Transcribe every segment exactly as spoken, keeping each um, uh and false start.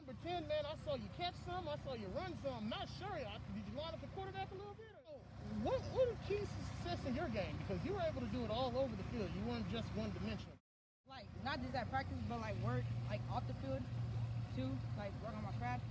for ten, man, I saw you catch some, I saw you run some. Not sure. Did you line up the quarterback a little bit? What what are keys to success in your game? Because you were able to do it all over the field. You weren't just one dimensional. Like, not just at practice, but like work, like off the field too, like work on my craft.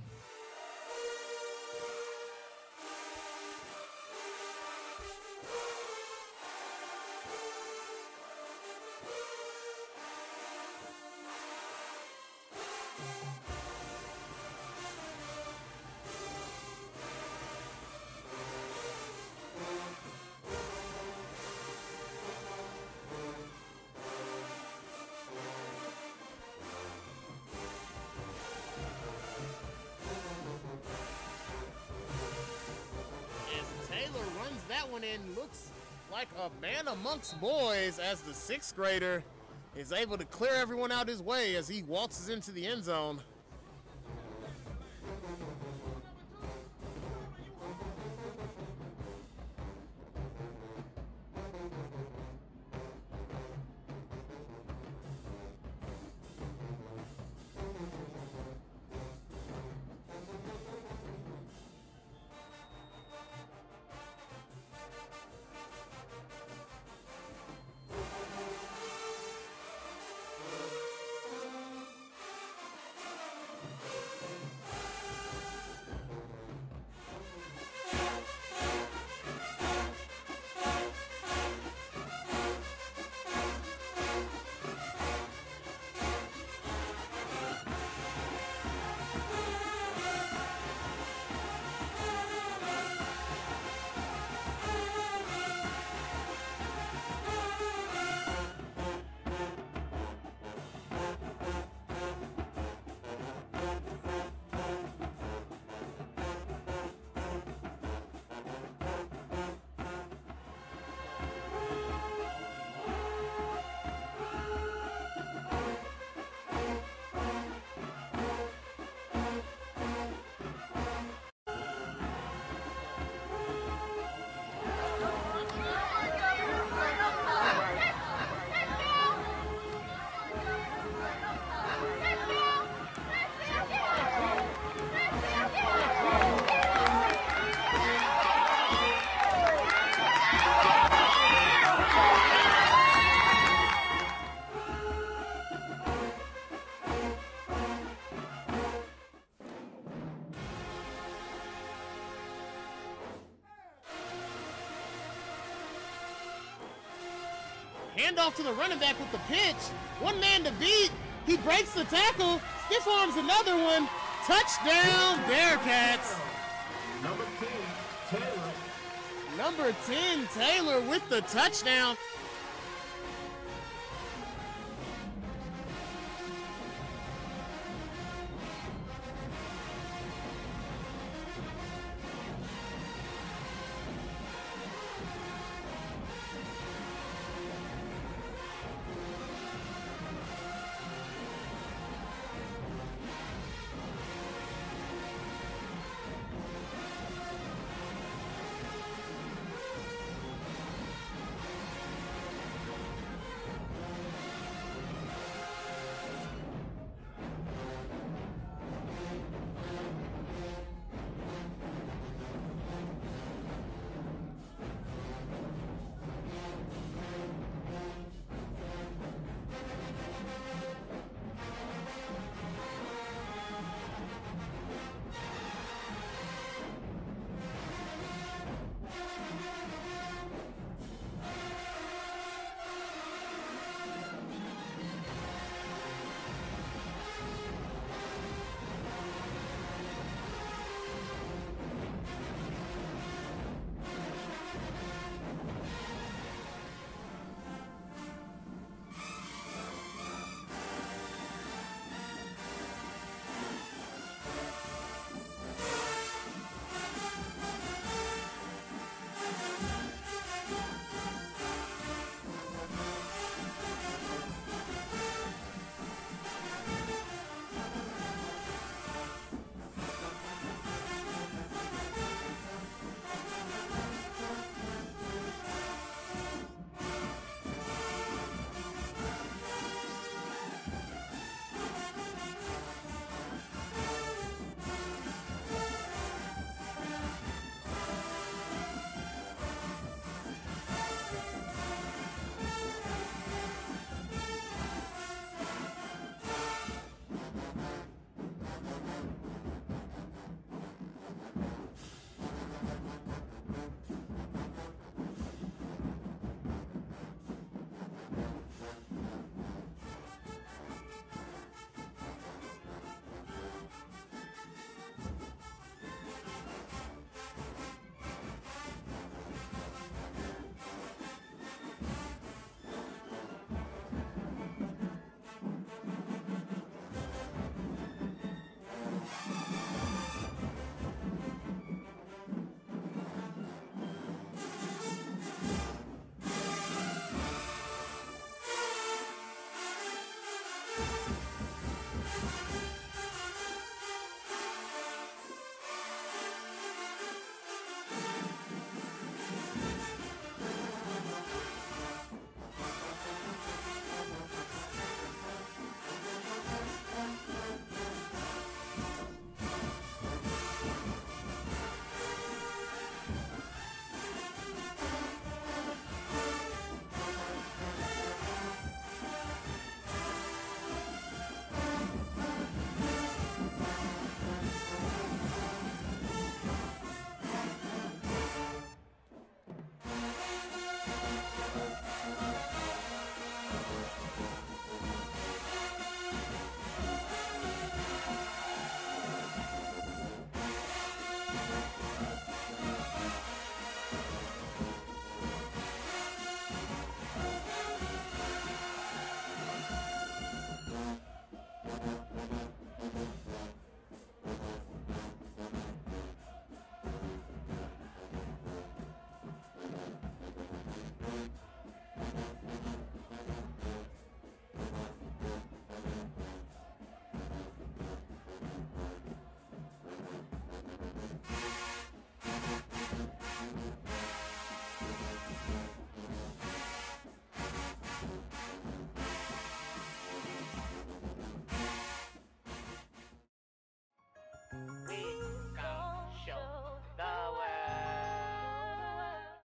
Taylor runs that one in, looks like a man amongst boys as the sixth grader is able to clear everyone out his way as he waltzes into the end zone. Handoff to the running back with the pitch. One man to beat. He breaks the tackle. Stiff arms another one. Touchdown, Bearcats. Number ten, Taylor. Number ten, Taylor with the touchdown.